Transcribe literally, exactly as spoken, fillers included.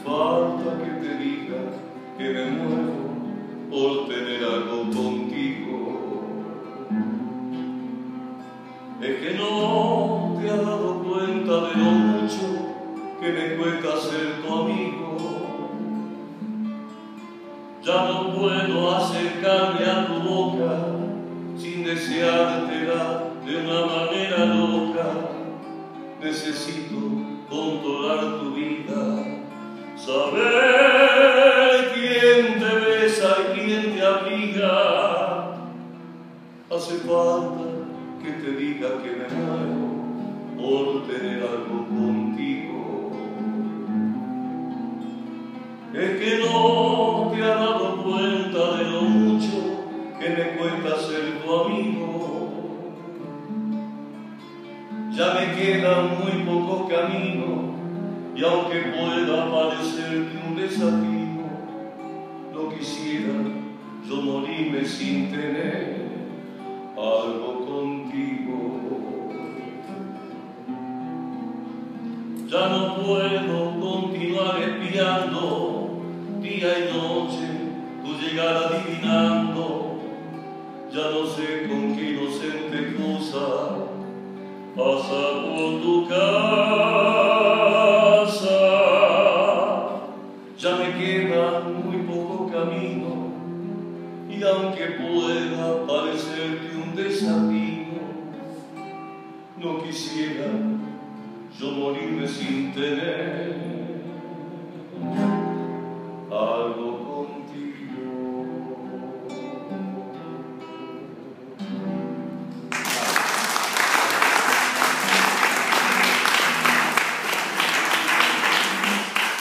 falta que te diga que me muero por tener algo contigo. Es que no te has dado cuenta de lo mucho que me cuesta ser tu amigo. Ya no puedo acercarme a tu boca sin deseártela de una manera loca. Necesito controlar tu vida, saber quién te besa y quién te abriga. Hace falta que te diga que me muero por tener algo contigo. Es que no te has dado cuenta de lo mucho que me cuesta ser tu amigo. Ya me quedan muy pocos caminos y aunque pueda parecerte un desafío, no quisiera yo morirme sin tener algo contigo. Ya no puedo continuar espiando día y noche tu llegada adivinando. Ya no sé con qué inocente cosa pasa por tu casa. Ya me queda muy poco camino y aunque pueda parecerte un desafío, no quisiera yo morirme sin tener